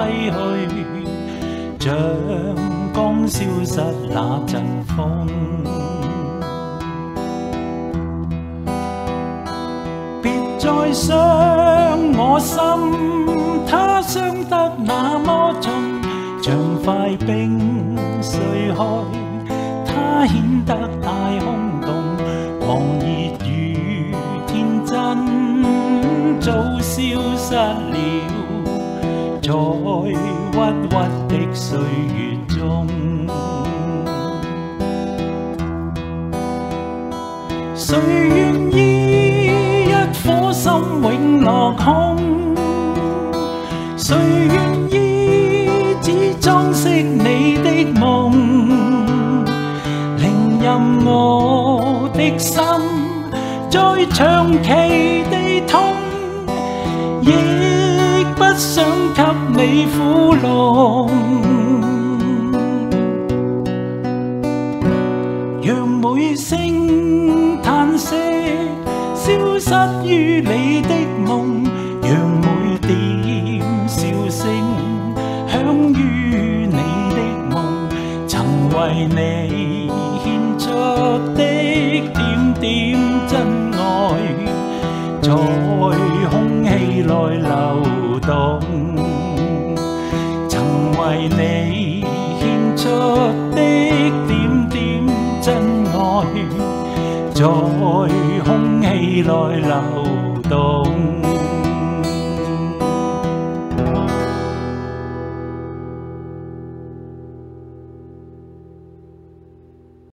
揮去，像剛消失那陣風。別再傷我心，它傷得那麼重，像塊冰碎開，它顯得太空洞，狂熱與天真早消失了，在鬱鬱的歲月中。誰願意一顆心永落空？誰願意只裝飾你的夢？令任我的心再長期地痛，亦不想給你苦弄。讓每聲嘆息消失於你的夢，讓每點笑聲響於你的夢，曾為你獻出的點點真愛，在空氣內流動，曾為你獻出的點點真愛，在空氣內流動。